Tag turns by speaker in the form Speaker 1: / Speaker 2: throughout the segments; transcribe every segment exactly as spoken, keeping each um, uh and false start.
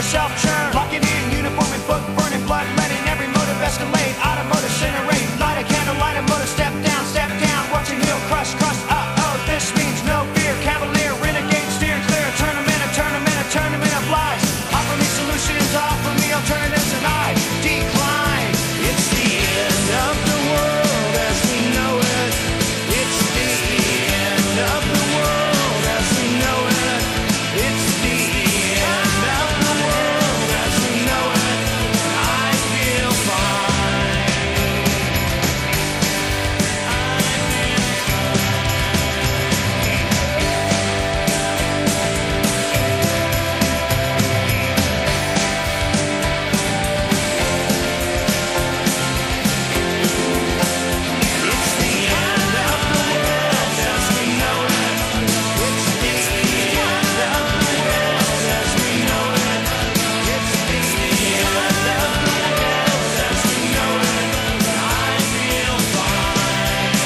Speaker 1: yourself churn. Locking in, uniform and book burning, blood letting every motive escalate. Automotive incinerate, light a candle, light a motor, step down, step down. Watching heel crush, crust, uh-oh, this means no fear. Cavalier, renegade, steering clear. Tournament, a tournament, a tournament of lies. Offer me solutions, offer me alternatives, and I decline. It's the end of the world as we know it. It's the end of the world as we know it. It's the end of the world as we know it. I feel fine. It's the end of the world as we know it. It's the end of the world as we know it. It's the end of the world as we know it. I feel fine.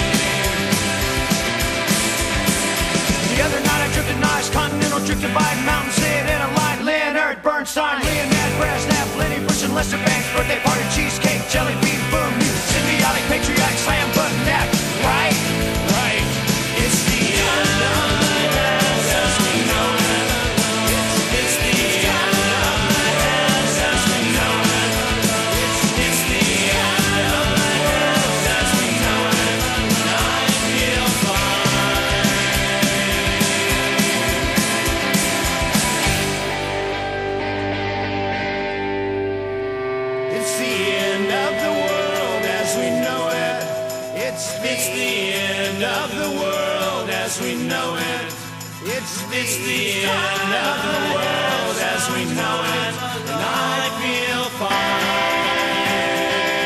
Speaker 1: The other night I drifted nice, continental drift divide, mountain sit in a line, Leonard Bernstein, Leonid Brezhnev, Lenny Bruce and Lester Banks, birthday party, cheesecake, jelly bean, boom, you symbiotic, patriotic, slam button neck, right? Right. It's the end of the world as we know it. It's, it's the end of the world as we know it. It's, it's the end of the world as we know it. I feel fine. It's the end of the world as we know it. It's, it's the end of the world as we know it. It's, it's the end of the world as we know it. And I feel fine.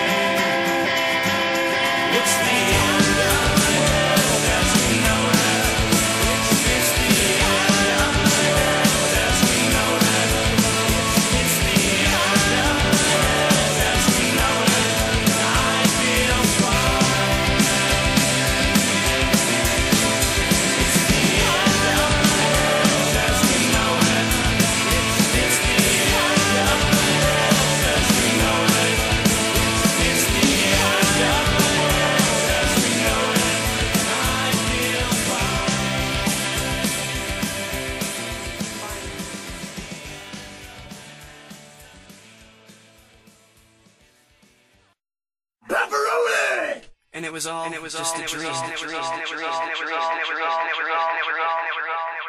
Speaker 1: It's the end of the world as we know it. It's, it's the end of the world as we know it. It's, it's the end of the world as we know it. And I feel fine. It's the end of the world as we know it. It's, it's the end of the world as we know it. It's, it's the end of the world as we know it. And I feel fine. Pepperoni!
Speaker 2: And it was all, and it was just
Speaker 1: all-
Speaker 2: a
Speaker 1: it was
Speaker 2: dream.
Speaker 1: all- it was all- it was all- it was all- it was all- it was all-